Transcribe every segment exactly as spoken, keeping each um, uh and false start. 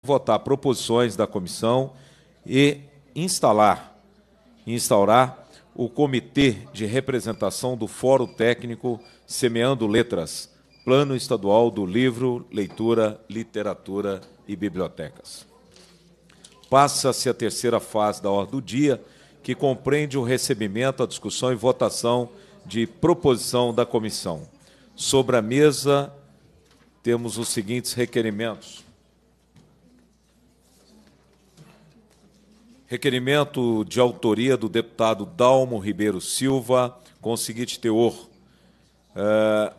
votar proposições da comissão e instalar, instaurar o Comitê de Representação do Fórum Técnico Semeando Letras, Plano Estadual do Livro, Leitura, Literatura e Bibliotecas. Passa-se a terceira fase da ordem do dia, que compreende o recebimento, a discussão e votação de proposição da comissão. Sobre a mesa, temos os seguintes requerimentos. Requerimento de autoria do deputado Dalmo Ribeiro Silva, com o seguinte teor. É,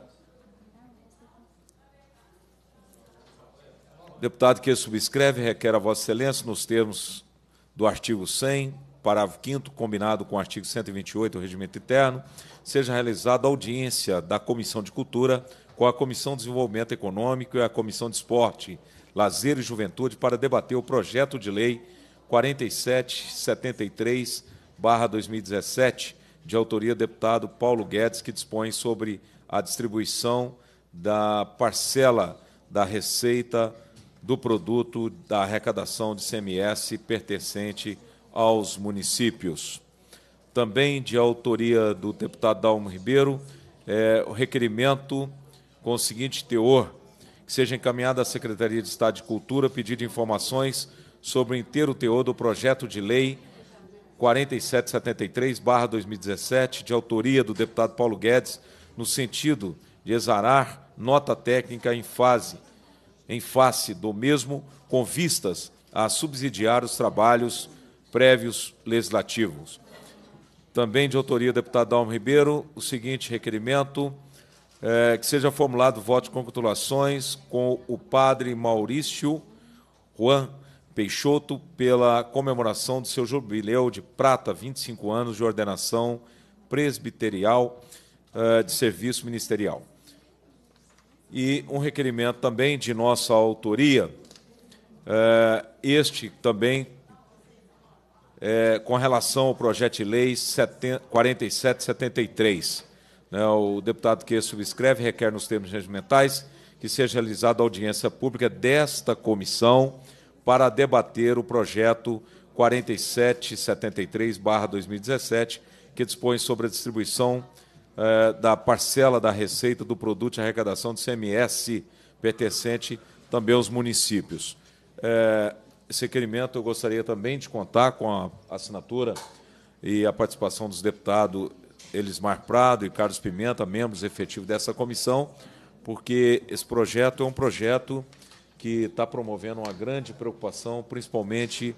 deputado que subscreve requer a Vossa Excelência, nos termos do artigo cem, parágrafo quinto, combinado com o artigo cento e vinte e oito do Regimento Interno, seja realizada audiência da Comissão de Cultura com a Comissão de Desenvolvimento Econômico e a Comissão de Esporte, Lazer e Juventude para debater o projeto de lei quarenta e sete setenta e três barra dois mil e dezessete, de autoria do deputado Paulo Guedes, que dispõe sobre a distribuição da parcela da receita do produto da arrecadação de I C M S pertencente aos municípios. Também de autoria do deputado Dalmo Ribeiro, é, o requerimento com o seguinte teor, que seja encaminhado à Secretaria de Estado de Cultura pedido de informações sobre o inteiro teor do projeto de lei quarenta e sete setenta e três barra dois mil e dezessete, de autoria do deputado Paulo Guedes, no sentido de exarar nota técnica em fase, em face do mesmo, com vistas a subsidiar os trabalhos prévios legislativos. Também de autoria do deputado Dalmo Ribeiro, o seguinte requerimento, é, que seja formulado voto de congratulações com o padre Maurício Juan Peixoto pela comemoração do seu jubileu de prata, vinte e cinco anos de ordenação presbiterial uh, de serviço ministerial. E um requerimento também de nossa autoria, uh, este também uh, com relação ao projeto de lei quarenta e sete setenta e três. Né, o deputado que subscreve requer nos termos regimentais que seja realizada a audiência pública desta comissão para debater o projeto quarenta e sete setenta e três barra dois mil e dezessete, que dispõe sobre a distribuição eh, da parcela da receita do produto de arrecadação do I C M S pertencente também aos municípios. Eh, esse requerimento eu gostaria também de contar com a assinatura e a participação dos deputados Elismar Prado e Carlos Pimenta, membros efetivos dessa comissão, porque esse projeto é um projeto que está promovendo uma grande preocupação, principalmente,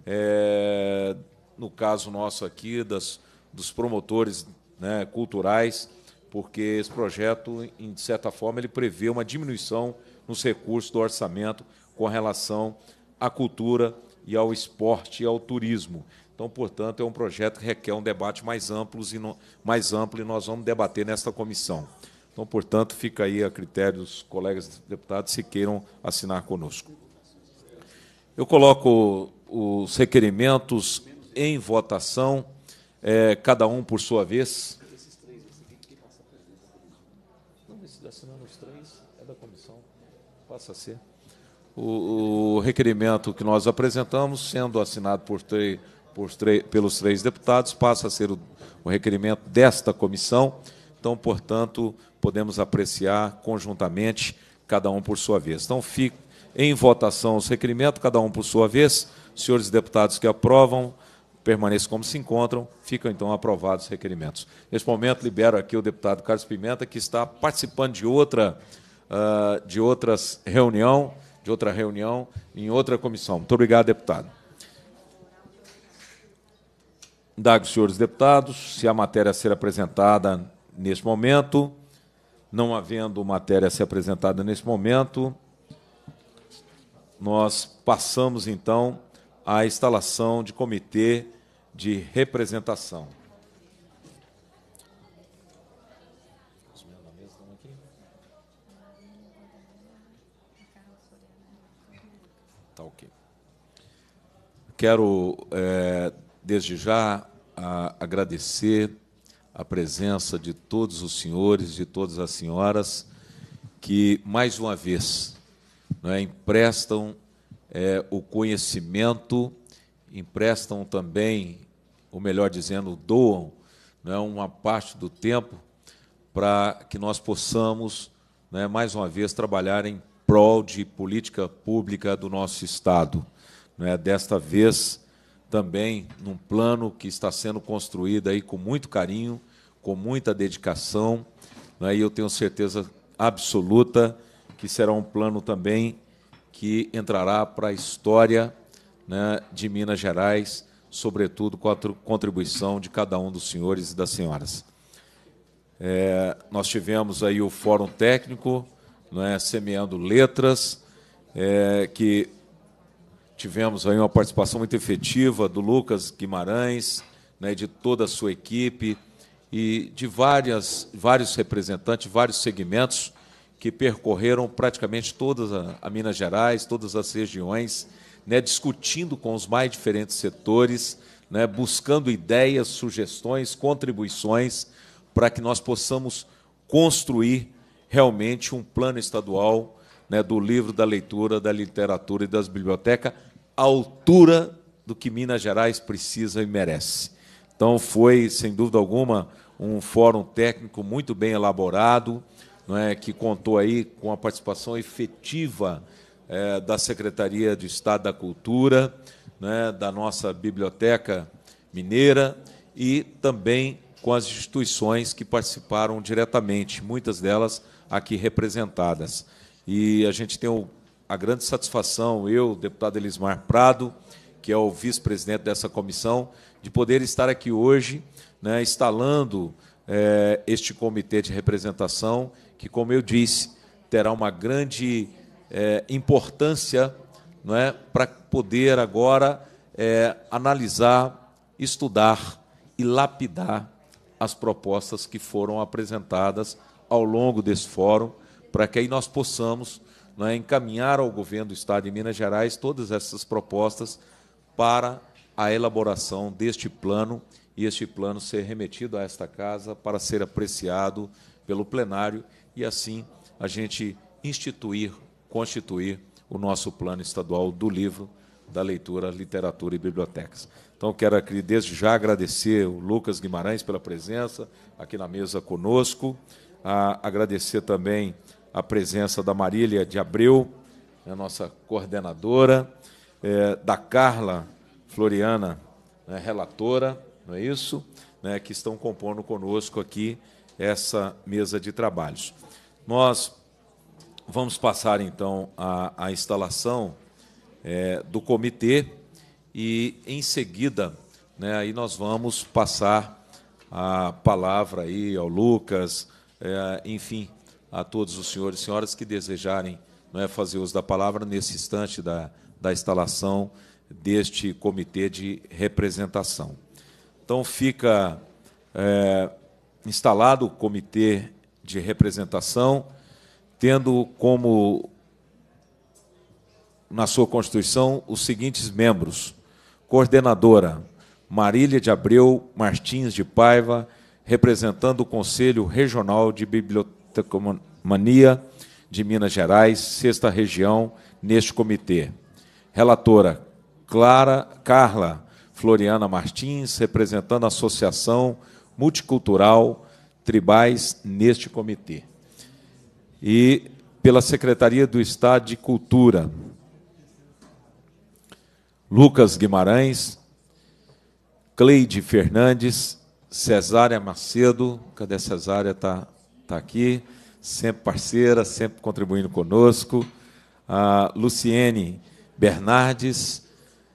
é, no caso nosso aqui, das, dos promotores, né, culturais, porque esse projeto, em, de certa forma, ele prevê uma diminuição nos recursos do orçamento com relação à cultura e ao esporte e ao turismo. Então, portanto, é um projeto que requer um debate mais amplo e, no, mais amplo, e nós vamos debater nesta comissão. Então, portanto, fica aí a critério dos colegas deputados se queiram assinar conosco. Eu coloco os requerimentos em votação, é, cada um por sua vez. Não, esse assinando os três é da comissão, passa a ser. O, o requerimento que nós apresentamos, sendo assinado por três, por três, pelos três deputados, passa a ser o, o requerimento desta comissão. Então, portanto, podemos apreciar conjuntamente, cada um por sua vez. Então, fica em votação os requerimentos, cada um por sua vez. Os senhores deputados que aprovam, permaneçam como se encontram, ficam, então, aprovados os requerimentos. Neste momento, libero aqui o deputado Carlos Pimenta, que está participando de outra, uh, de outras reunião, de outra reunião em outra comissão. Muito obrigado, deputado. Indago os senhores deputados se a matéria a ser apresentada neste momento. Não havendo matéria a ser apresentada neste momento, nós passamos, então, à instalação de comitê de representação. Tá ok. Quero, é, desde já, a, agradecer a presença de todos os senhores, de todas as senhoras, que, mais uma vez, não é, emprestam é, o conhecimento, emprestam também, ou melhor dizendo, doam, né, uma parte do tempo para que nós possamos, né, mais uma vez, trabalhar em prol de política pública do nosso Estado. Né, desta vez, também num plano que está sendo construído aí com muito carinho, com muita dedicação, né, e eu tenho certeza absoluta que será um plano também que entrará para a história, né, de Minas Gerais, sobretudo com a contribuição de cada um dos senhores e das senhoras. É, nós tivemos aí o Fórum Técnico, né, Semeando Letras, é, que tivemos aí uma participação muito efetiva do Lucas Guimarães, né, de toda a sua equipe e de várias, vários representantes, vários segmentos que percorreram praticamente todas a, a Minas Gerais, todas as regiões, né, discutindo com os mais diferentes setores, né, buscando ideias, sugestões, contribuições para que nós possamos construir realmente um plano estadual, né, do livro, da leitura, da literatura e das bibliotecas, à altura do que Minas Gerais precisa e merece. Então, foi, sem dúvida alguma, um fórum técnico muito bem elaborado, não é, que contou aí com a participação efetiva é, da Secretaria de Estado da Cultura, né, da nossa Biblioteca Mineira e também com as instituições que participaram diretamente, muitas delas aqui representadas. E a gente tem o, a grande satisfação, eu, deputado Elismar Prado, que é o vice-presidente dessa comissão, de poder estar aqui hoje, né, instalando é, este comitê de representação, que, como eu disse, terá uma grande é, importância, não é, para poder agora é, analisar, estudar e lapidar as propostas que foram apresentadas ao longo desse fórum, para que aí nós possamos, não é, encaminhar ao governo do Estado de Minas Gerais todas essas propostas para a elaboração deste plano e este plano ser remetido a esta casa para ser apreciado pelo plenário e, assim, a gente instituir, constituir o nosso plano estadual do livro, da leitura, literatura e bibliotecas. Então, quero aqui, desde já, agradecer o Lucas Guimarães pela presença aqui na mesa conosco, a agradecer também a presença da Marília de Abreu, a nossa coordenadora, é, da Carla Floriana, né, relatora, não é isso? Né, que estão compondo conosco aqui essa mesa de trabalhos. Nós vamos passar, então, a, a instalação é, do comitê e, em seguida, né, aí nós vamos passar a palavra aí ao Lucas, é, enfim, a todos os senhores e senhoras que desejarem, não é, fazer uso da palavra nesse instante da, da instalação deste comitê de representação. Então, fica é, instalado o comitê de representação, tendo como, na sua Constituição, os seguintes membros: coordenadora, Marília de Abreu Martins de Paiva, representando o Conselho Regional de Bibliotecomania de Minas Gerais, sexta região, neste comitê. Relatora, Clara, Carla Floriana Martins, representando a Associação Multicultural Tribais neste comitê. E pela Secretaria do Estado de Cultura, Lucas Guimarães, Cleide Fernandes, Cesária Macedo, cadê a Cesária? Está tá aqui, sempre parceira, sempre contribuindo conosco, a Luciene Bernardes,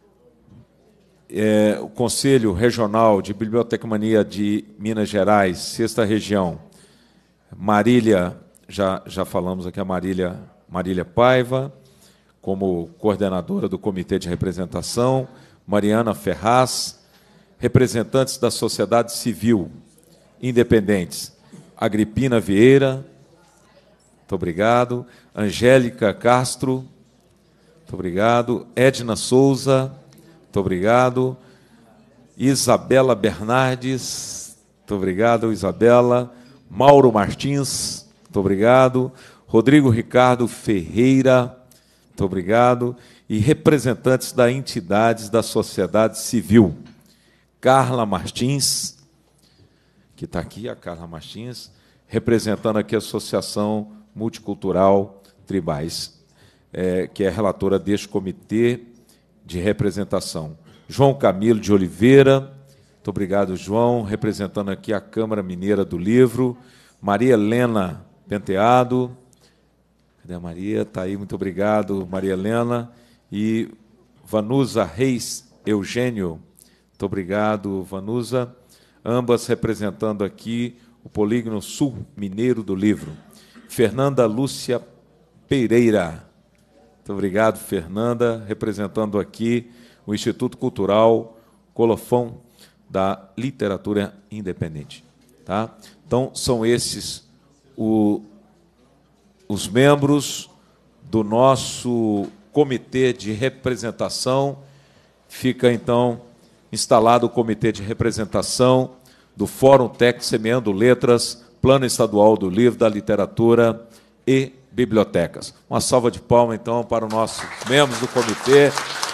é, o Conselho Regional de Bibliotecomania de Minas Gerais, sexta região, Marília, já, já falamos aqui, a Marília, Marília Paiva, como coordenadora do Comitê de Representação, Mariana Ferraz, representantes da sociedade civil independentes, Agripina Vieira, muito obrigado, Angélica Castro, muito obrigado, Edna Souza, muito obrigado, Isabela Bernardes, muito obrigado, Isabela, Mauro Martins, muito obrigado, Rodrigo Ricardo Ferreira, muito obrigado, e representantes das entidades da sociedade civil. Carla Martins, que está aqui, a Carla Martins, representando aqui a Associação Multicultural Tribais, é, que é relatora deste comitê de representação. João Camilo de Oliveira, muito obrigado, João, representando aqui a Câmara Mineira do Livro. Maria Helena Penteado, cadê a Maria? Está aí, muito obrigado, Maria Helena. E Vanusa Reis Eugênio, muito obrigado, Vanusa, ambas representando aqui o Polígono Sul Mineiro do Livro. Fernanda Lúcia Pereira, muito obrigado, Fernanda, representando aqui o Instituto Cultural Colofão da Literatura Independente. Tá? Então, são esses o, os membros do nosso comitê de representação. Fica, então, instalado o comitê de representação do Fórum Técnico Semeando Letras, Plano Estadual do Livro, da Literatura e Bibliotecas. Uma salva de palmas, então, para os nossos membros do comitê.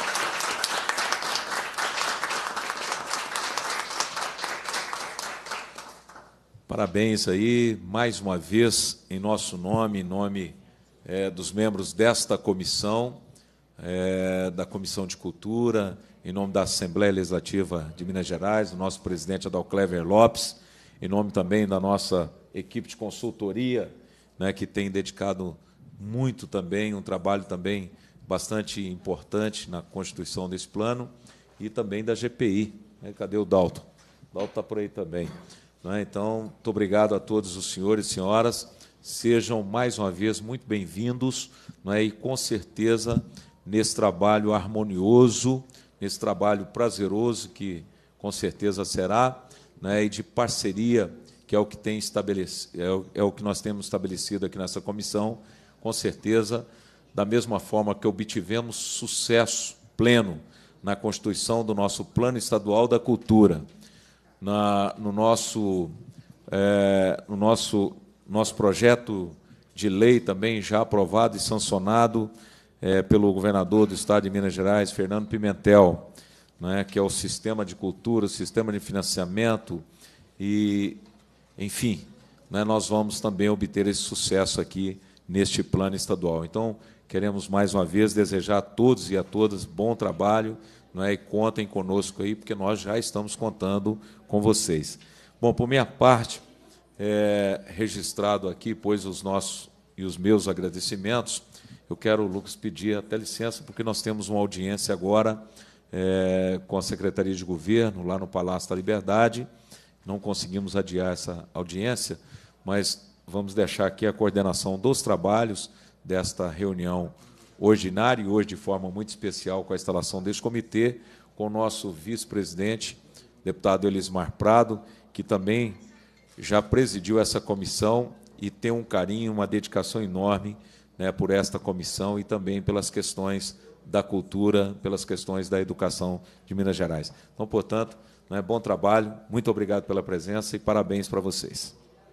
Parabéns aí, mais uma vez, em nosso nome, em nome é, dos membros desta comissão, é, da Comissão de Cultura, em nome da Assembleia Legislativa de Minas Gerais, do nosso presidente Adalclever Lopes, em nome também da nossa equipe de consultoria, né, que tem dedicado muito também, um trabalho também bastante importante na constituição desse plano, e também da G P I. Né? Cadê o Dalton? O Dalton está por aí também. Então, muito obrigado a todos os senhores e senhoras. Sejam, mais uma vez, muito bem-vindos, e, com certeza, nesse trabalho harmonioso, nesse trabalho prazeroso, que, com certeza, será, e de parceria, que é o que, tem estabelecido, é o, é o que nós temos estabelecido aqui nessa comissão, com certeza, da mesma forma que obtivemos sucesso pleno na constituição do nosso Plano Estadual da Cultura, Na, no nosso, é, no nosso, nosso projeto de lei também já aprovado e sancionado é, pelo governador do Estado de Minas Gerais, Fernando Pimentel, né, que é o sistema de cultura, o sistema de financiamento, e, enfim, né, nós vamos também obter esse sucesso aqui neste plano estadual. Então, queremos, mais uma vez, desejar a todos e a todas bom trabalho, né, e contem conosco aí, porque nós já estamos contando com vocês. Bom, por minha parte, é, registrado aqui, pois os nossos e os meus agradecimentos, eu quero, Lucas, pedir até licença, porque nós temos uma audiência agora é, com a Secretaria de Governo, lá no Palácio da Liberdade. Não conseguimos adiar essa audiência, mas vamos deixar aqui a coordenação dos trabalhos desta reunião ordinária, e hoje de forma muito especial com a instalação deste comitê, com o nosso vice-presidente, deputado Elismar Prado, que também já presidiu essa comissão e tem um carinho, uma dedicação enorme, né, por esta comissão e também pelas questões da cultura, pelas questões da educação de Minas Gerais. Então, portanto, né, bom trabalho, muito obrigado pela presença e parabéns para vocês.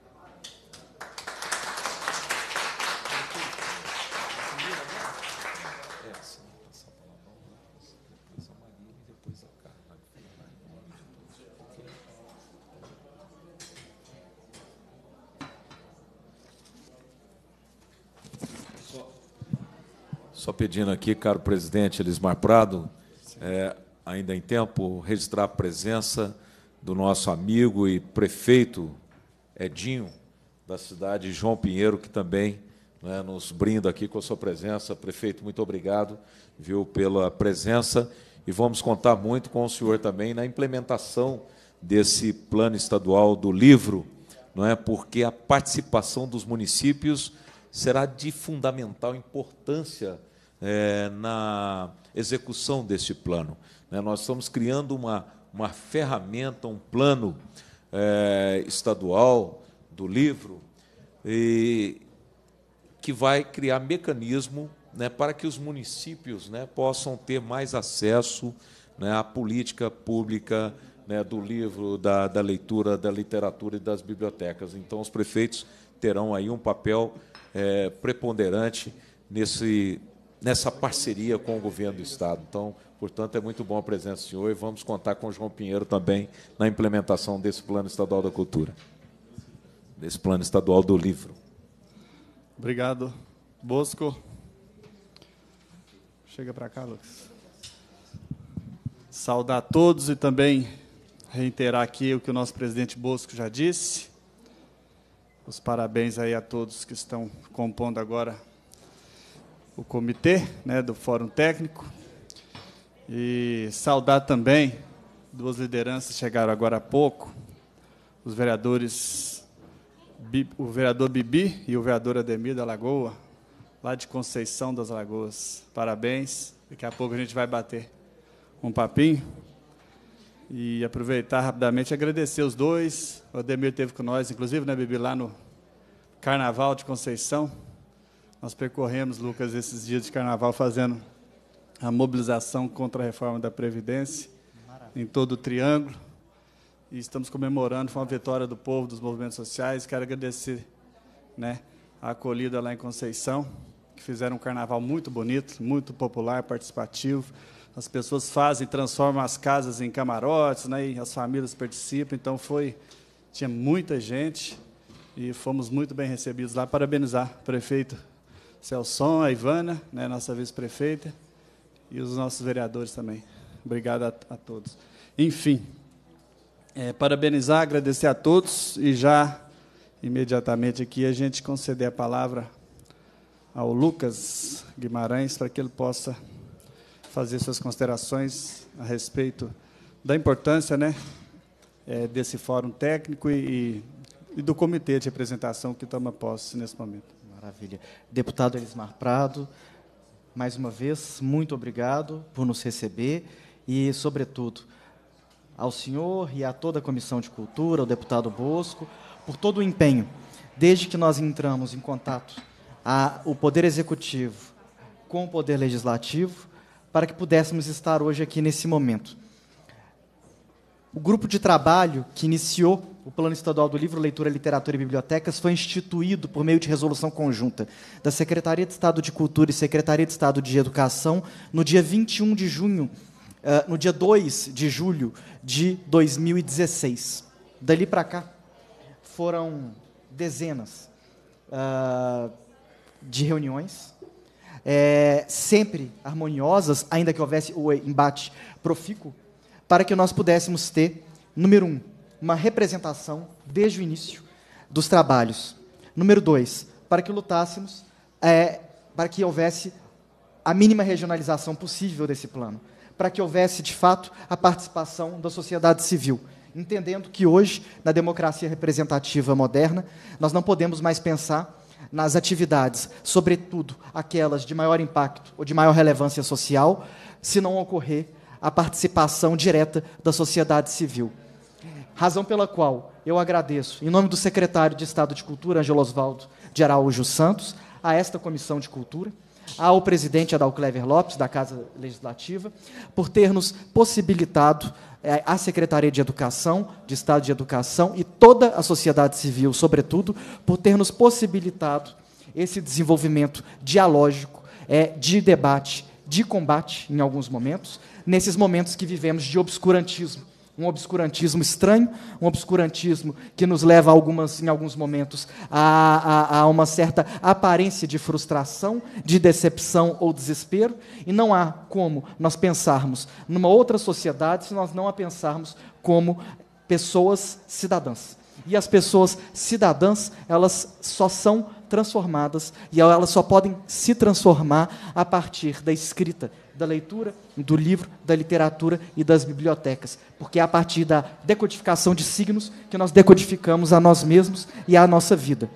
Só pedindo aqui, caro presidente Elismar Prado, é, ainda em tempo, registrar a presença do nosso amigo e prefeito Edinho, da cidade de João Pinheiro, que também, né, nos brinda aqui com a sua presença. Prefeito, muito obrigado, viu, pela presença, e vamos contar muito com o senhor também na implementação desse plano estadual do livro, não é? Porque a participação dos municípios será de fundamental importância é, na execução deste plano. Né? Nós estamos criando uma, uma ferramenta, um plano é, estadual do livro, e, que vai criar mecanismo, né, para que os municípios, né, possam ter mais acesso, né, à política pública, né, do livro, da, da leitura, da literatura e das bibliotecas. Então, os prefeitos terão aí um papel é, preponderante nesse, nessa parceria com o governo do Estado. Então, portanto, é muito bom a presença do senhor e vamos contar com o João Pinheiro também na implementação desse Plano Estadual da Cultura, desse Plano Estadual do Livro. Obrigado, Bosco. Chega para cá, Lucas. Saudar a todos e também reiterar aqui o que o nosso presidente Bosco já disse. Os parabéns aí a todos que estão compondo agora o comitê, né, do Fórum Técnico. E saudar também duas lideranças que chegaram agora há pouco, os vereadores, o vereador Bibi e o vereador Ademir da Lagoa, lá de Conceição das Lagoas. Parabéns. Daqui a pouco a gente vai bater um papinho. E aproveitar rapidamente e agradecer os dois. O Ademir esteve com nós, inclusive, né, Bibi, lá no Carnaval de Conceição. Nós percorremos, Lucas, esses dias de Carnaval fazendo a mobilização contra a reforma da Previdência. Maravilha. Em todo o Triângulo. E estamos comemorando, foi uma vitória do povo, dos movimentos sociais. Quero agradecer, né, a acolhida lá em Conceição, que fizeram um carnaval muito bonito, muito popular, participativo. As pessoas fazem, transformam as casas em camarotes, né, e as famílias participam. Então, foi, tinha muita gente e fomos muito bem recebidos lá. Parabenizar o prefeito Celson, a Ivana, né, nossa vice-prefeita, e os nossos vereadores também. Obrigado a, a todos. Enfim, é, parabenizar, agradecer a todos e já, imediatamente aqui, a gente conceder a palavra ao Lucas Guimarães para que ele possa fazer suas considerações a respeito da importância, né, é, desse fórum técnico e, e do comitê de representação que toma posse nesse momento. Maravilha. Deputado Elismar Prado, mais uma vez, muito obrigado por nos receber e, sobretudo, ao senhor e a toda a Comissão de Cultura, ao deputado Bosco, por todo o empenho, desde que nós entramos em contato a, o Poder Executivo com o Poder Legislativo, para que pudéssemos estar hoje aqui nesse momento. O grupo de trabalho que iniciou o Plano Estadual do Livro, Leitura, Literatura e Bibliotecas foi instituído por meio de resolução conjunta da Secretaria de Estado de Cultura e Secretaria de Estado de Educação no dia vinte e um de junho, uh, no dia dois de julho de dois mil e dezesseis. Dali para cá, foram dezenas uh, de reuniões, é, sempre harmoniosas, ainda que houvesse o embate profícuo, para que nós pudéssemos ter, número um, uma representação, desde o início, dos trabalhos. Número dois, para que lutássemos, é, para que houvesse a mínima regionalização possível desse plano, para que houvesse, de fato, a participação da sociedade civil, entendendo que hoje, na democracia representativa moderna, nós não podemos mais pensar nas atividades, sobretudo aquelas de maior impacto ou de maior relevância social, se não ocorrer a participação direta da sociedade civil. Razão pela qual eu agradeço, em nome do secretário de Estado de Cultura, Ângelo Osvaldo de Araújo Santos, a esta Comissão de Cultura, ao presidente Adal Clever Lopes, da Casa Legislativa, por ter nos possibilitado, é, a Secretaria de Educação, de Estado de Educação, e toda a sociedade civil, sobretudo, por ter nos possibilitado esse desenvolvimento dialógico, é, de debate, de combate, em alguns momentos, nesses momentos que vivemos de obscurantismo, um obscurantismo estranho, um obscurantismo que nos leva, algumas, em alguns momentos, a, a, a uma certa aparência de frustração, de decepção ou desespero, e não há como nós pensarmos numa outra sociedade se nós não a pensarmos como pessoas cidadãs. E as pessoas cidadãs, elas só são transformadas, e elas só podem se transformar a partir da escrita, da leitura, do livro, da literatura e das bibliotecas, porque é a partir da decodificação de signos que nós decodificamos a nós mesmos e a nossa vida.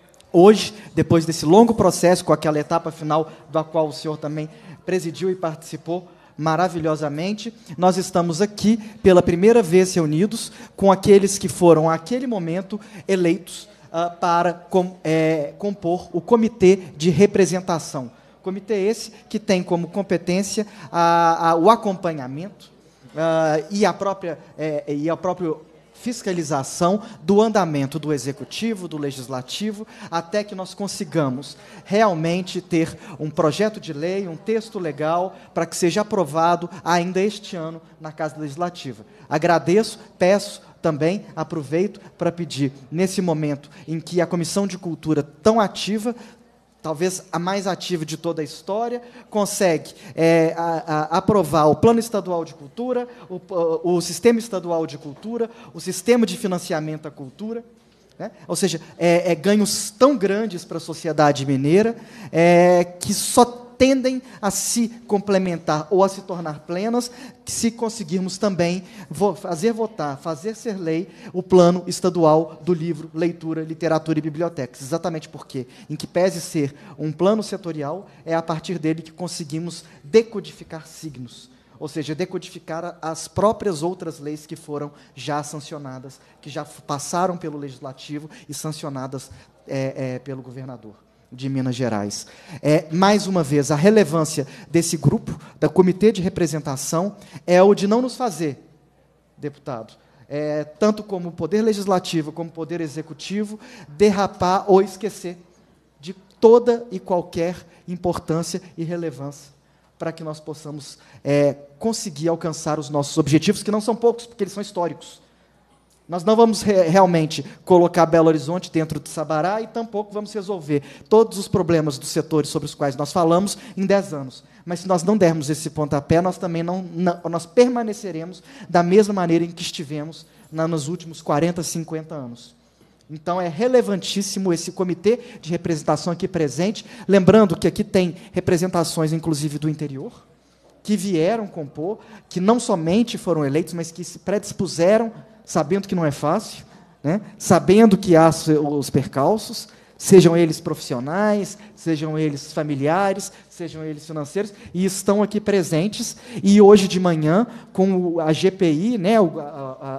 Hoje, depois desse longo processo, com aquela etapa final da qual o senhor também presidiu e participou maravilhosamente, nós estamos aqui pela primeira vez reunidos com aqueles que foram, àquele momento, eleitos uh, para com, é, compor o Comitê de Representação. Comitê esse que tem como competência a, a, o acompanhamento uh, e, a própria, é, e a próprio fiscalização do andamento do Executivo, do Legislativo, até que nós consigamos realmente ter um projeto de lei, um texto legal, para que seja aprovado ainda este ano na Casa Legislativa. Agradeço, peço também, aproveito para pedir, nesse momento em que a Comissão de Cultura, tão ativa, talvez a mais ativa de toda a história, consegue é, a, a, aprovar o Plano Estadual de Cultura, o, o Sistema Estadual de Cultura, o Sistema de Financiamento à Cultura, né? Ou seja, é, é, ganhos tão grandes para a sociedade mineira, é, que só tendem a se complementar ou a se tornar plenas se conseguirmos também vo fazer votar, fazer ser lei o Plano Estadual do Livro, Leitura, Literatura e Bibliotecas. Exatamente porque, em que pese ser um plano setorial, é a partir dele que conseguimos decodificar signos, ou seja, decodificar as próprias outras leis que foram já sancionadas, que já passaram pelo Legislativo e sancionadas é, é, pelo governador de Minas Gerais. É, mais uma vez, a relevância desse grupo, da Comitê de Representação, é o de não nos fazer, deputado, é, tanto como Poder Legislativo como Poder Executivo, derrapar ou esquecer de toda e qualquer importância e relevância para que nós possamos é, conseguir alcançar os nossos objetivos, que não são poucos, porque eles são históricos. Nós não vamos re realmente colocar Belo Horizonte dentro de Sabará e tampouco vamos resolver todos os problemas dos setores sobre os quais nós falamos em dez anos. Mas se nós não dermos esse pontapé, nós também não, não nós permaneceremos da mesma maneira em que estivemos na, nos últimos quarenta, cinquenta anos. Então, é relevantíssimo esse comitê de representação aqui presente, lembrando que aqui tem representações, inclusive, do interior, que vieram compor, que não somente foram eleitos, mas que se predispuseram, sabendo que não é fácil, né? Sabendo que há os percalços, sejam eles profissionais, sejam eles familiares, sejam eles financeiros, e estão aqui presentes, e hoje de manhã, com a G P I, né, a, a,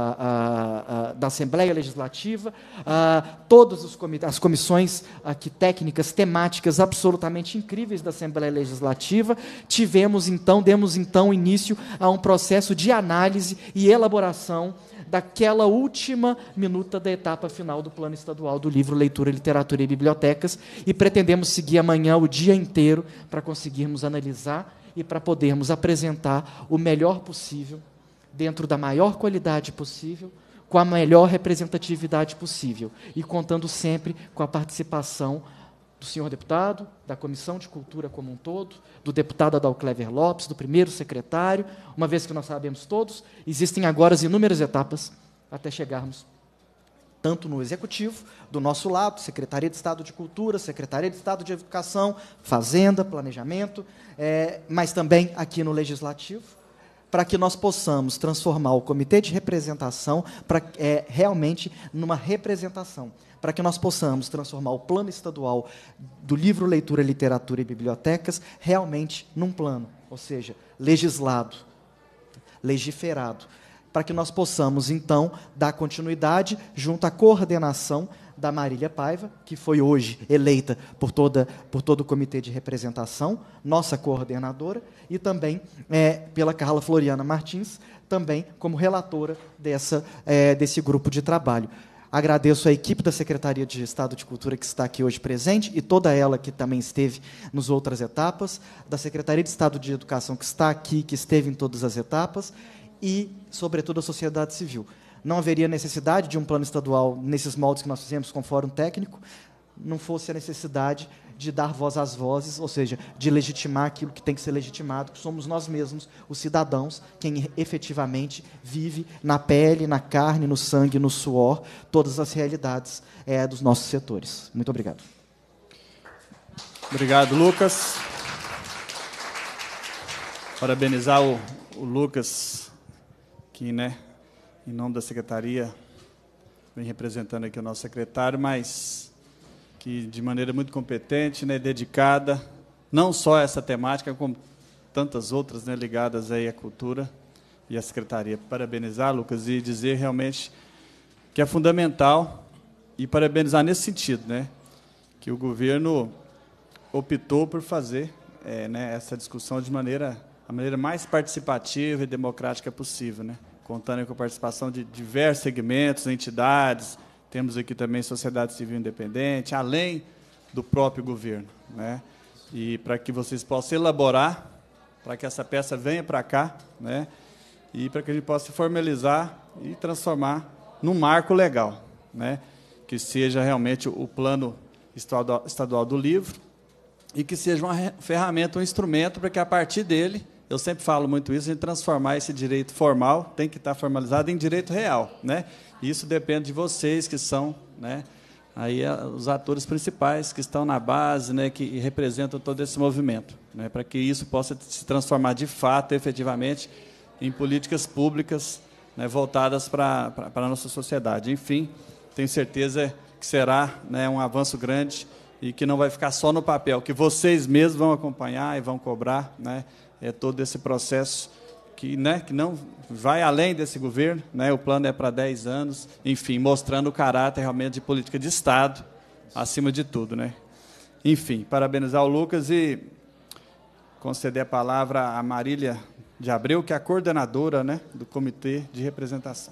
a, a, da Assembleia Legislativa, a, todas os comi as comissões aqui, técnicas, temáticas, absolutamente incríveis da Assembleia Legislativa, tivemos então, demos então início a um processo de análise e elaboração daquela última minuta da etapa final do Plano Estadual do Livro, Leitura, Literatura e Bibliotecas, e pretendemos seguir amanhã o dia inteiro para conseguirmos analisar e para podermos apresentar o melhor possível, dentro da maior qualidade possível, com a melhor representatividade possível, e contando sempre com a participação do senhor deputado, da Comissão de Cultura como um todo, do deputado Adalclever Lopes, do primeiro secretário, uma vez que nós sabemos todos, existem agora as inúmeras etapas até chegarmos, tanto no Executivo, do nosso lado, Secretaria de Estado de Cultura, Secretaria de Estado de Educação, Fazenda, Planejamento, é, mas também aqui no Legislativo, para que nós possamos transformar o Comitê de Representação para, é, realmente numa representação, para que nós possamos transformar o Plano Estadual do Livro, Leitura, Literatura e Bibliotecas realmente num plano, ou seja, legislado, legiferado, para que nós possamos, então, dar continuidade junto à coordenação da Marília Paiva, que foi hoje eleita por, toda, por todo o Comitê de Representação, nossa coordenadora, e também é, pela Carla Floriana Martins, também como relatora dessa, é, desse grupo de trabalho. Agradeço a equipe da Secretaria de Estado de Cultura que está aqui hoje presente, e toda ela que também esteve nas outras etapas, da Secretaria de Estado de Educação que está aqui, que esteve em todas as etapas, e, sobretudo, a sociedade civil. Não haveria necessidade de um plano estadual nesses moldes que nós fizemos com o Fórum Técnico, não fosse a necessidade de dar voz às vozes, ou seja, de legitimar aquilo que tem que ser legitimado, que somos nós mesmos, os cidadãos, quem efetivamente vive na pele, na carne, no sangue, no suor, todas as realidades é, dos nossos setores. Muito obrigado. Obrigado, Lucas. Parabenizar o, o Lucas, que, né, em nome da Secretaria, vem representando aqui o nosso secretário, mas que de maneira muito competente, né, dedicada, não só a essa temática, como tantas outras, né, ligadas aí à cultura e à Secretaria. Parabenizar, Lucas, e dizer realmente que é fundamental, e parabenizar nesse sentido, né, que o governo optou por fazer é, né, essa discussão de maneira, a maneira mais participativa e democrática possível, né. contando com a participação de diversos segmentos, entidades, temos aqui também sociedade civil independente, além do próprio governo, né? E para que vocês possam elaborar, para que essa peça venha para cá, né? E para que a gente possa formalizar e transformar num marco legal, né? Que seja realmente o plano estadual, estadual do livro e que seja uma ferramenta, um instrumento para que, a partir dele, eu sempre falo muito isso, a gente transformar esse direito formal, tem que estar formalizado em direito real, né? E isso depende de vocês, que são, né, aí os atores principais, que estão na base, né, que representam todo esse movimento, né, para que isso possa se transformar de fato, efetivamente, em políticas públicas, né, voltadas para, para, para a nossa sociedade. Enfim, tenho certeza que será, né, um avanço grande e que não vai ficar só no papel, que vocês mesmos vão acompanhar e vão cobrar, né, é todo esse processo que, né, que não vai além desse governo, né, o plano é para dez anos, enfim, mostrando o caráter realmente de política de Estado, acima de tudo, né? Enfim, parabenizar o Lucas e conceder a palavra a Marília de Abreu, que é a coordenadora, né, do Comitê de Representação.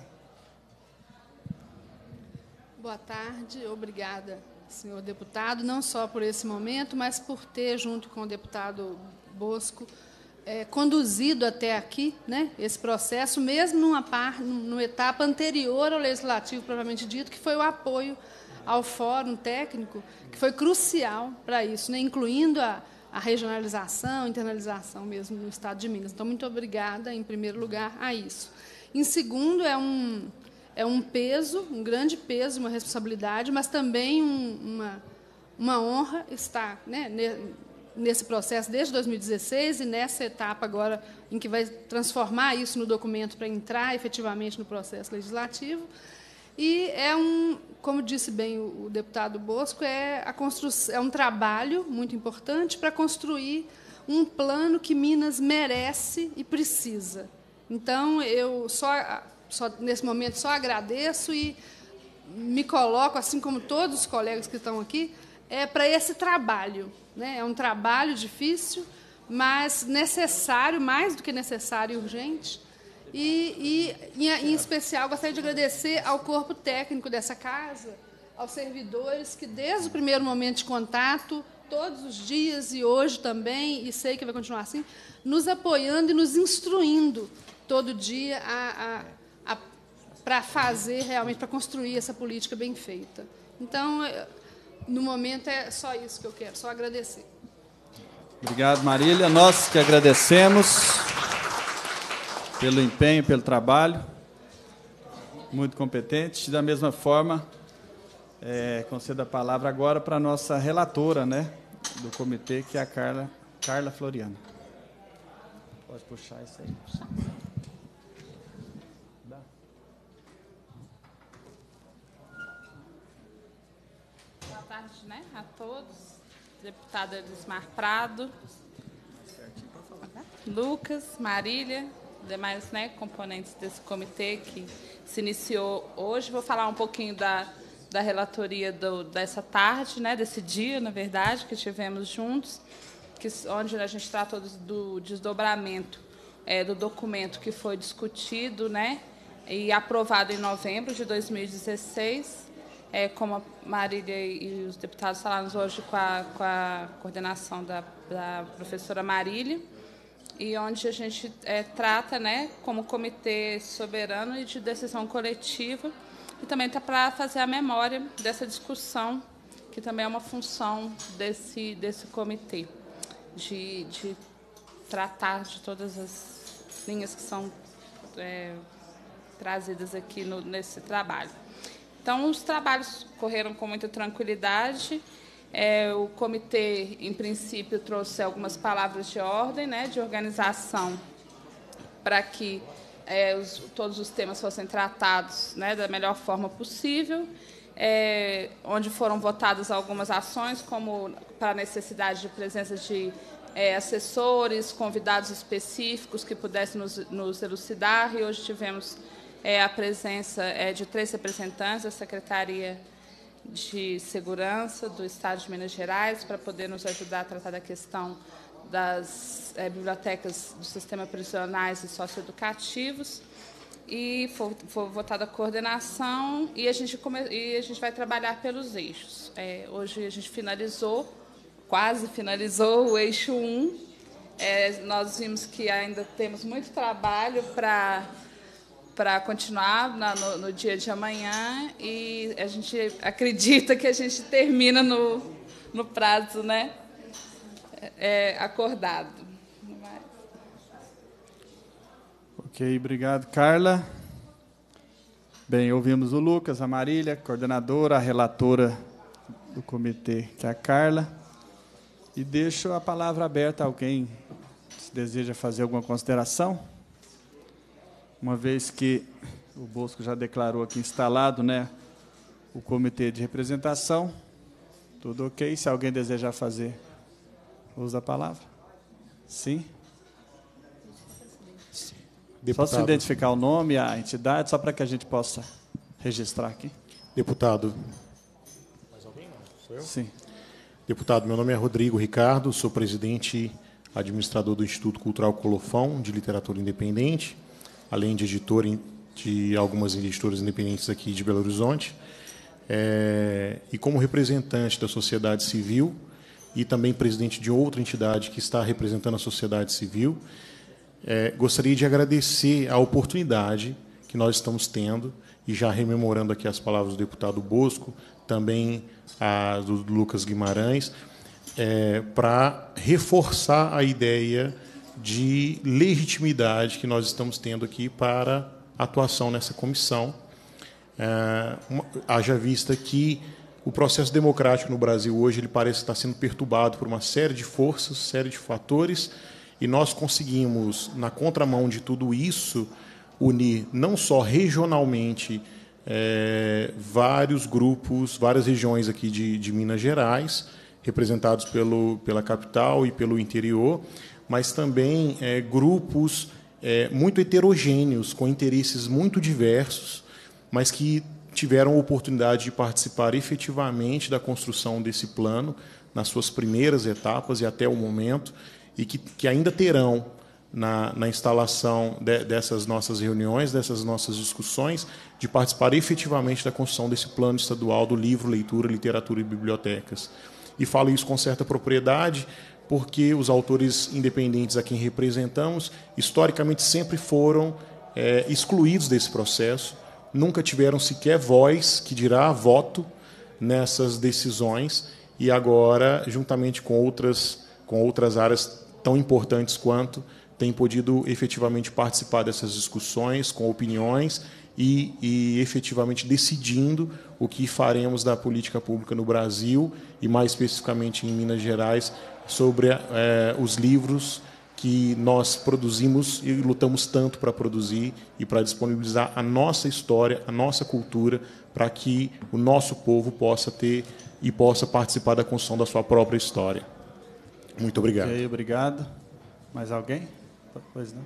Boa tarde, obrigada, senhor deputado, não só por esse momento, mas por ter, junto com o deputado Bosco, É, conduzido até aqui, né, esse processo, mesmo numa, par, numa etapa anterior ao legislativo, propriamente dito, que foi o apoio ao fórum técnico, que foi crucial para isso, né, incluindo a, a regionalização, internalização mesmo no Estado de Minas. Então, muito obrigada, em primeiro lugar, a isso. Em segundo, é um, é um peso, um grande peso, uma responsabilidade, mas também um, uma, uma honra estar, né, nesse processo desde dois mil e dezesseis e nessa etapa agora em que vai transformar isso no documento para entrar efetivamente no processo legislativo. E é um, como disse bem o, o deputado Bosco, é, a construção, é um trabalho muito importante para construir um plano que Minas merece e precisa. Então, eu só, só nesse momento só agradeço e me coloco, assim como todos os colegas que estão aqui, é, para esse trabalho. Né? É um trabalho difícil, mas necessário, mais do que necessário e urgente. E, e, em especial, gostaria de agradecer ao corpo técnico dessa casa, aos servidores que, desde o primeiro momento de contato, todos os dias e hoje também, e sei que vai continuar assim, nos apoiando e nos instruindo todo dia a, a, a, para fazer, realmente, para construir essa política bem feita. Então, no momento, é só isso que eu quero, só agradecer. Obrigado, Marília. Nós que agradecemos pelo empenho, pelo trabalho, muito competente. Da mesma forma, é, concedo a palavra agora para a nossa relatora, né, do comitê, que é a Carla, Carla Floriano. Pode puxar isso aí. Boa tarde, né, a todos. Deputado Elismar Prado, Lucas, Marília, demais, né, componentes desse comitê que se iniciou hoje. Vou falar um pouquinho da, da relatoria do, dessa tarde, né, desse dia, na verdade, que tivemos juntos, que, onde a gente tratou do, do desdobramento é, do documento que foi discutido, né, e aprovado em novembro de dois mil e dezesseis. É, como a Marília e os deputados falamos hoje com a, com a coordenação da, da professora Marília, e onde a gente é, trata, né, como comitê soberano e de decisão coletiva, e também está para fazer a memória dessa discussão, que também é uma função desse, desse comitê, de, de tratar de todas as linhas que são é, trazidas aqui no, nesse trabalho. Então, os trabalhos correram com muita tranquilidade. É, o comitê, em princípio, trouxe algumas palavras de ordem, né, de organização, para que é, os, todos os temas fossem tratados, né, da melhor forma possível, é, onde foram votadas algumas ações, como para a necessidade de presença de é, assessores, convidados específicos que pudessem nos, nos elucidar, e hoje tivemos É, a presença é, de três representantes da Secretaria de Segurança do Estado de Minas Gerais, para poder nos ajudar a tratar da questão das é, bibliotecas do sistema prisionais e socioeducativos. e foi, foi votada a coordenação, e a gente, come, e a gente vai trabalhar pelos eixos. É, hoje a gente finalizou, quase finalizou o eixo um. É, nós vimos que ainda temos muito trabalho para para continuar na, no, no dia de amanhã, e a gente acredita que a gente termina no, no prazo, né, é, acordado. Ok, obrigado, Carla. Bem, ouvimos o Lucas, a Marília, coordenadora, a relatora do comitê, que é a Carla. E deixo a palavra aberta a alguém que deseja fazer alguma consideração. Uma vez que o Bosco já declarou aqui instalado, né, o comitê de representação, tudo ok? Se alguém desejar fazer, usa a palavra. Sim? Sim. Deputado. Só se identificar o nome, a entidade, só para que a gente possa registrar aqui. Deputado. Mais alguém? Não? Sou eu? Sim. Deputado, meu nome é Rodrigo Ricardo, sou presidente administrador do Instituto Cultural Colofão, de Literatura Independente, além de editor de algumas editoras independentes aqui de Belo Horizonte, é, e como representante da sociedade civil e também presidente de outra entidade que está representando a sociedade civil, é, gostaria de agradecer a oportunidade que nós estamos tendo, e já rememorando aqui as palavras do deputado Bosco, também a do Lucas Guimarães, é, para reforçar a ideia de legitimidade que nós estamos tendo aqui para a atuação nessa comissão, é, uma, haja vista que o processo democrático no Brasil hoje ele parece estar sendo perturbado por uma série de forças, série de fatores, e nós conseguimos, na contramão de tudo isso, unir não só regionalmente é, vários grupos, várias regiões aqui de, de Minas Gerais, representados pelo, pela capital e pelo interior, mas também é, grupos é, muito heterogêneos, com interesses muito diversos, mas que tiveram a oportunidade de participar efetivamente da construção desse plano, nas suas primeiras etapas e até o momento, e que, que ainda terão, na, na instalação de, dessas nossas reuniões, dessas nossas discussões, de participar efetivamente da construção desse plano estadual do livro, leitura, literatura e bibliotecas. E falo isso com certa propriedade, porque os autores independentes a quem representamos, historicamente, sempre foram é, excluídos desse processo, nunca tiveram sequer voz, que dirá voto, nessas decisões, e agora, juntamente com outras, com outras áreas tão importantes quanto, têm podido efetivamente participar dessas discussões, com opiniões, e, e efetivamente decidindo o que faremos da política pública no Brasil, e mais especificamente em Minas Gerais, sobre é, os livros que nós produzimos e lutamos tanto para produzir e para disponibilizar a nossa história, a nossa cultura, para que o nosso povo possa ter e possa participar da construção da sua própria história. Muito obrigado. Ok, obrigado. Mais alguém? Pois não.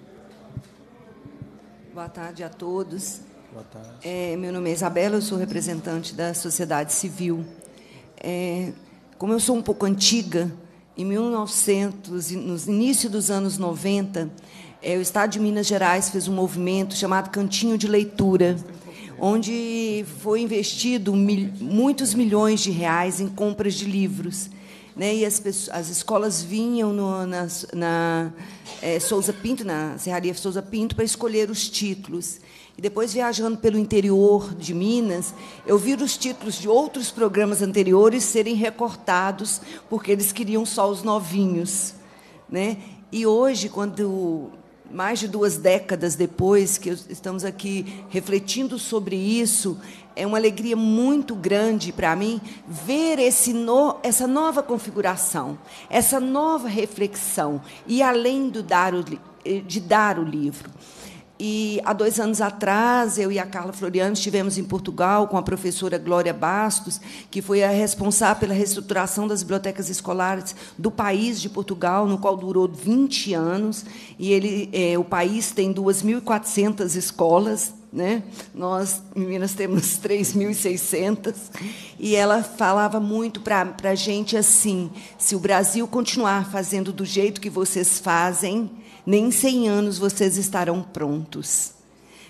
Boa tarde a todos. Boa tarde. É, meu nome é Isabela, eu sou representante da sociedade civil. É, como eu sou um pouco antiga, em mil e novecentos, no início dos anos noventa, é, o Estado de Minas Gerais fez um movimento chamado Cantinho de Leitura, onde foi investido mil, muitos milhões de reais em compras de livros. Né, e as, pessoas, as escolas vinham no, na, na é, Souza Pinto, na Serraria Souza Pinto, para escolher os títulos. E depois, viajando pelo interior de Minas, eu vi os títulos de outros programas anteriores serem recortados, porque eles queriam só os novinhos. Né? E hoje, quando, mais de duas décadas depois, que estamos aqui refletindo sobre isso, é uma alegria muito grande para mim ver esse no, essa nova configuração, essa nova reflexão, e além do dar o, de dar o livro. E, há dois anos atrás, eu e a Carla Floriano estivemos em Portugal com a professora Glória Bastos, que foi a responsável pela reestruturação das bibliotecas escolares do país de Portugal, no qual durou vinte anos. E ele, é, o país tem duas mil e quatrocentas escolas, né? Nós, em Minas, temos três mil e seiscentas. E ela falava muito para a gente assim: se o Brasil continuar fazendo do jeito que vocês fazem, nem em cem anos vocês estarão prontos.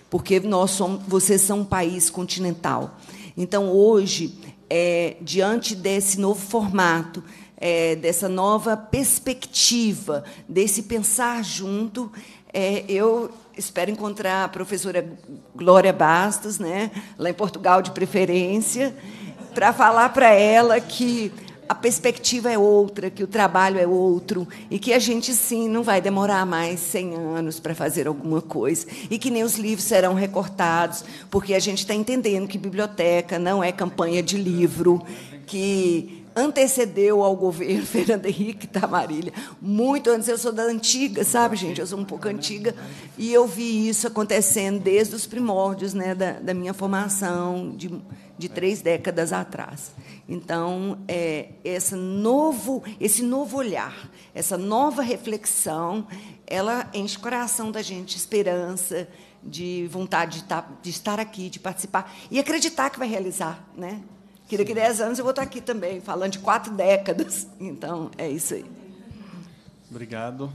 porque nós somos, vocês são um país continental. Então, hoje, é, diante desse novo formato, é, dessa nova perspectiva, desse pensar junto, é, eu espero encontrar a professora Glória Bastos, né, lá em Portugal, de preferência, para falar para ela que a perspectiva é outra, que o trabalho é outro, e que a gente, sim, não vai demorar mais cem anos para fazer alguma coisa, e que nem os livros serão recortados, porque a gente está entendendo que biblioteca não é campanha de livro, que antecedeu ao governo Fernando Henrique, tá, Marília? Muito antes. Eu sou da antiga, sabe, gente? Eu sou um pouco antiga, e eu vi isso acontecendo desde os primórdios, né, da, da minha formação, de, de três décadas atrás. Então, é, esse, novo, esse novo olhar, essa nova reflexão, ela enche o coração da gente de esperança, de vontade de, tá, de estar aqui, de participar, e acreditar que vai realizar, né? Que daqui a dez anos eu vou estar aqui também, falando de quatro décadas. Então, é isso aí. Obrigado.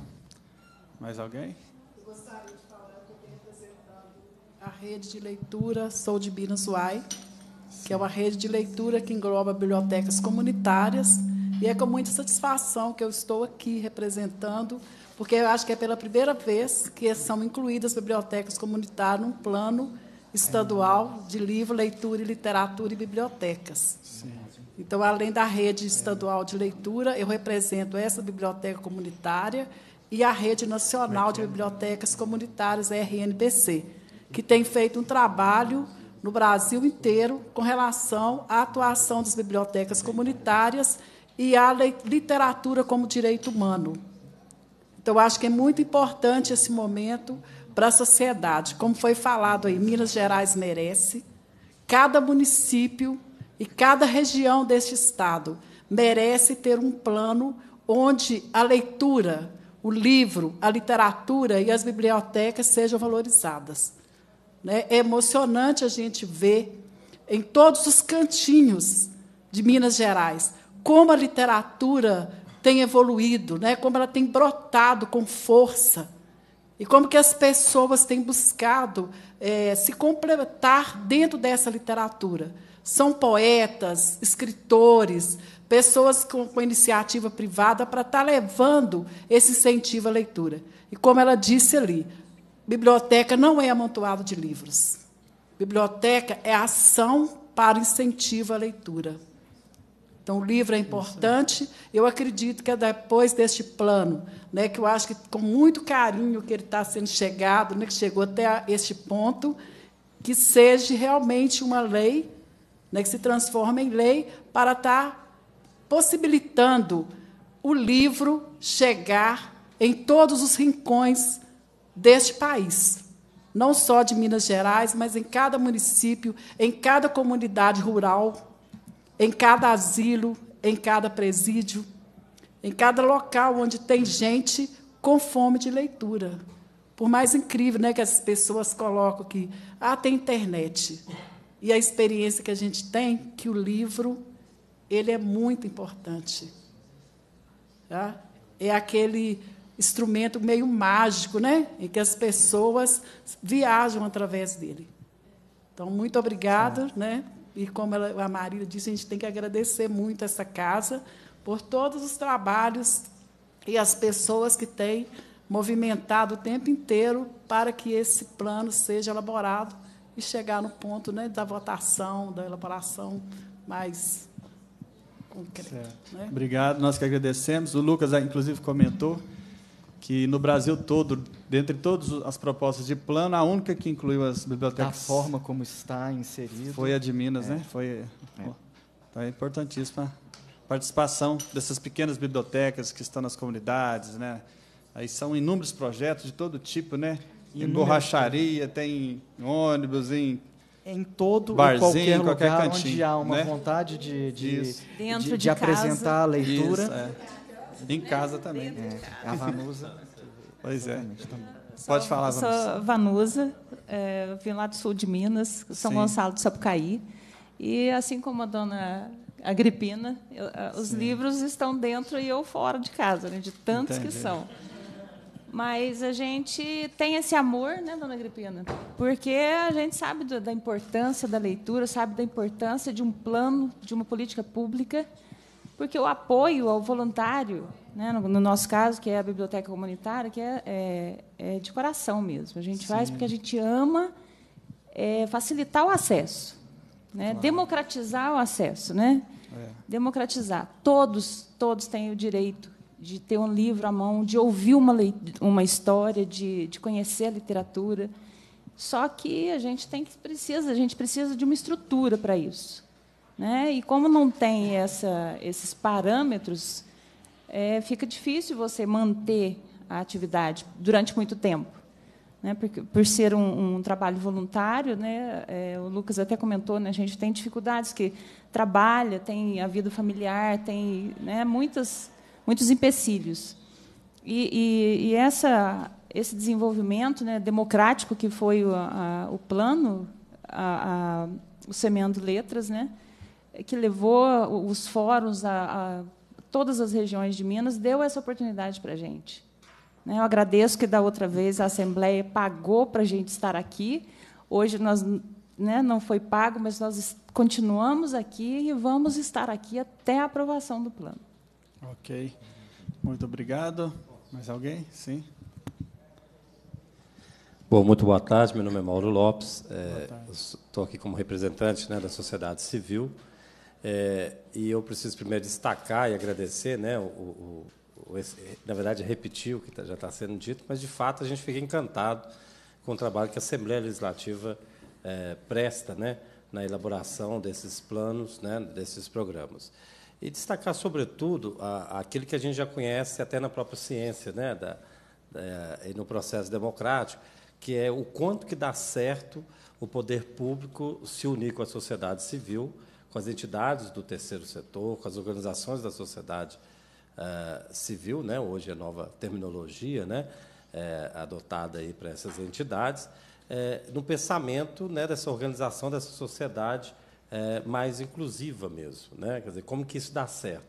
Mais alguém? Eu gostaria de falar que eu estou representando a rede de leitura Sou de Minas Uai, que é uma rede de leitura que engloba bibliotecas comunitárias, e é com muita satisfação que eu estou aqui representando, porque eu acho que é pela primeira vez que são incluídas bibliotecas comunitárias num plano estadual de livro, leitura e literatura e bibliotecas. Sim. Então, além da rede estadual de leitura, eu represento essa biblioteca comunitária e a Rede Nacional de Bibliotecas Comunitárias, a R N B C, que tem feito um trabalho no Brasil inteiro com relação à atuação das bibliotecas comunitárias e à literatura como direito humano. Então, acho que é muito importante esse momento para a sociedade. Como foi falado aí, Minas Gerais merece, cada município e cada região deste Estado merece ter um plano onde a leitura, o livro, a literatura e as bibliotecas sejam valorizadas. É emocionante a gente ver, em todos os cantinhos de Minas Gerais, como a literatura tem evoluído, né? Como ela tem brotado com força, e como que as pessoas têm buscado é, se completar dentro dessa literatura. São poetas, escritores, pessoas com, com iniciativa privada para estar levando esse incentivo à leitura. E, como ela disse ali, biblioteca não é amontoado de livros. Biblioteca é ação para incentivo à leitura. Então, o livro é importante. Eu acredito que é depois deste plano, né, que eu acho que, com muito carinho, que ele está sendo chegado, né, que chegou até este ponto, que seja realmente uma lei, né, que se transforme em lei para estar possibilitando o livro chegar em todos os rincões deste país, não só de Minas Gerais, mas em cada município, em cada comunidade rural, em cada asilo, em cada presídio, em cada local onde tem gente com fome de leitura. Por mais incrível, né, que as pessoas colocam que ah, tem internet. E a experiência que a gente tem, que o livro ele é muito importante. Tá? É aquele instrumento meio mágico, né, em que as pessoas viajam através dele. Então, muito obrigada, né? E, como ela, a Marília disse, a gente tem que agradecer muito essa casa por todos os trabalhos e as pessoas que têm movimentado o tempo inteiro para que esse plano seja elaborado e chegar no ponto, né, da votação, da elaboração mais concreta. Né? Obrigado, nós que agradecemos. O Lucas, inclusive, comentou que, no Brasil todo, dentre todas as propostas de plano, a única que incluiu as bibliotecas... Da forma como está inserido. Foi a de Minas, é. né? Foi, é. Então, é importantíssima a participação dessas pequenas bibliotecas que estão nas comunidades, né? Aí são inúmeros projetos de todo tipo, né? Tem borracharia, tem ônibus, em... Em todo barzinho, qualquer lugar qualquer cantinho, onde há uma né? vontade de, de, Dentro de, de de apresentar casa. a leitura. Isso, é. Em casa também. É, a Vanusa. Pois é. Também. Pode falar, Eu sou Vanusa, é, eu vim lá do sul de Minas, São Sim. Gonçalo do Sapucaí. E, assim como a dona Agripina, eu, os Sim. livros estão dentro e eu fora de casa, né, de tantos Entendi. que são. Mas a gente tem esse amor, né, dona Agripina? Porque a gente sabe do, da importância da leitura, sabe da importância de um plano, de uma política pública, porque o apoio ao voluntário, né, no, no nosso caso, que é a biblioteca comunitária, que é, é, é de coração mesmo. A gente Sim. faz porque a gente ama é, facilitar o acesso, né, claro. democratizar o acesso, né? É. Democratizar. Todos, todos têm o direito de ter um livro à mão, de ouvir uma, uma história, de, de conhecer a literatura. Só que a gente tem que precisa, a gente precisa de uma estrutura para isso, né? E como não tem essa, esses parâmetros, é, fica difícil você manter a atividade durante muito tempo, né? Porque, por ser um, um trabalho voluntário, né? É, o Lucas até comentou, né? A gente tem dificuldades, que trabalha, tem a vida familiar, tem, né, muitas muitos empecilhos. E, e, e essa, esse desenvolvimento, né, democrático que foi o, a, o plano, a, a, o Semeando Letras, né, que levou os fóruns a, a todas as regiões de Minas, deu essa oportunidade para a gente. Né, eu agradeço que, da outra vez, a Assembleia pagou para a gente estar aqui. Hoje, nós, né, não foi pago, mas nós continuamos aqui e vamos estar aqui até a aprovação do plano. Ok. Muito obrigado. Mais alguém? Sim. Bom, muito boa tarde. Meu nome é Mauro Lopes. É, estou aqui como representante, né, da sociedade civil. É, e eu preciso primeiro destacar e agradecer, né, o, o, o, esse, na verdade, repetir o que já está sendo dito, mas, de fato, a gente fica encantado com o trabalho que a Assembleia Legislativa é, presta, né, na elaboração desses planos, né, desses programas. E destacar, sobretudo, a, aquilo que a gente já conhece até na própria ciência, né, da, da, e no processo democrático, que é o quanto que dá certo o poder público se unir com a sociedade civil, com as entidades do terceiro setor, com as organizações da sociedade uh, civil, né, hoje é nova terminologia, né, é, adotada aí para essas entidades, é, no pensamento, né, dessa organização, dessa sociedade É, mais inclusiva mesmo, né? Quer dizer, como que isso dá certo?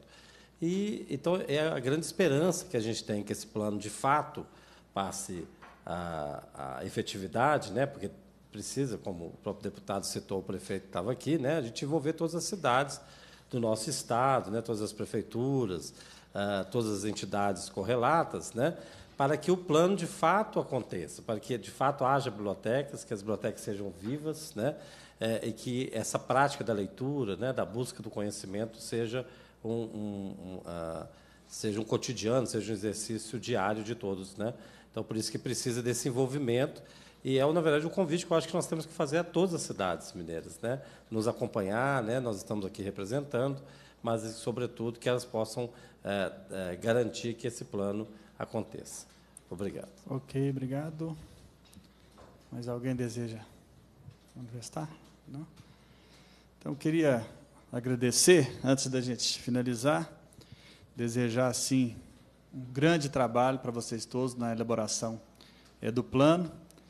E então é a grande esperança que a gente tem que esse plano de fato passe a, a efetividade, né? Porque precisa, como o próprio deputado citou, o prefeito estava aqui, né? A gente envolver todas as cidades do nosso estado, né? Todas as prefeituras, uh, todas as entidades correlatas, né? Para que o plano de fato aconteça, para que de fato haja bibliotecas, que as bibliotecas sejam vivas, né? É, e que essa prática da leitura, né, da busca do conhecimento, seja um, um, um, uh, seja um cotidiano, seja um exercício diário de todos, né? Então, por isso que precisa desse envolvimento. E é, na verdade, um convite que eu acho que nós temos que fazer a todas as cidades mineiras, né? Nos acompanhar, né? Nós estamos aqui representando, mas, sobretudo, que elas possam é, é, garantir que esse plano aconteça. Obrigado. Ok, obrigado. Mais alguém deseja manifestar? Não? Então, eu queria agradecer, antes da gente finalizar, desejar, assim, um grande trabalho para vocês todos na elaboração é, do plano,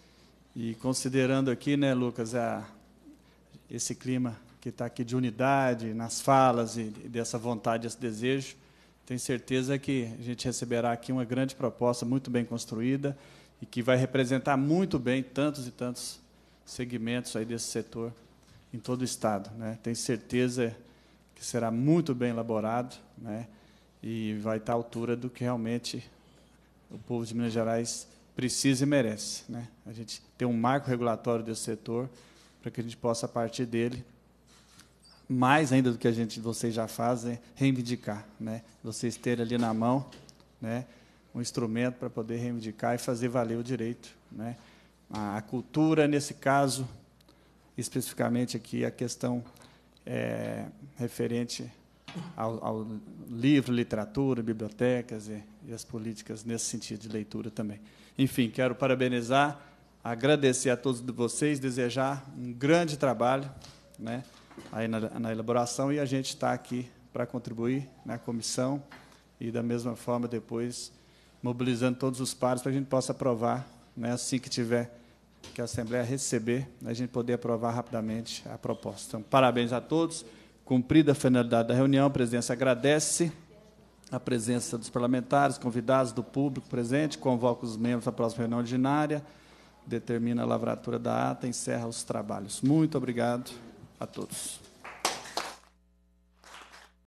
e considerando aqui, né, Lucas, a, esse clima que está aqui de unidade nas falas e, e dessa vontade, esse desejo, tenho certeza que a gente receberá aqui uma grande proposta, muito bem construída, e que vai representar muito bem tantos e tantos segmentos aí desse setor em todo o Estado, né? Tenho certeza que será muito bem elaborado, né? E vai estar à altura do que realmente o povo de Minas Gerais precisa e merece, né? A gente tem um marco regulatório desse setor para que a gente possa, a partir dele, mais ainda do que a gente, vocês já fazem, reivindicar, né? Vocês terem ali na mão, né, um instrumento para poder reivindicar e fazer valer o direito, né? A cultura, nesse caso, especificamente aqui, a questão é, referente ao, ao livro, literatura, bibliotecas e, e as políticas nesse sentido de leitura também. Enfim, quero parabenizar, agradecer a todos vocês, desejar um grande trabalho, né, aí na, na elaboração, e a gente está aqui para contribuir na comissão e, da mesma forma, depois, mobilizando todos os pares para que a gente possa aprovar, né, assim que tiver que a Assembleia receber, a gente poder aprovar rapidamente a proposta. Então, parabéns a todos. Cumprida a finalidade da reunião, a presidência agradece a presença dos parlamentares, convidados, do público presente, convoca os membros da próxima reunião ordinária, determina a lavratura da ata, encerra os trabalhos. Muito obrigado a todos.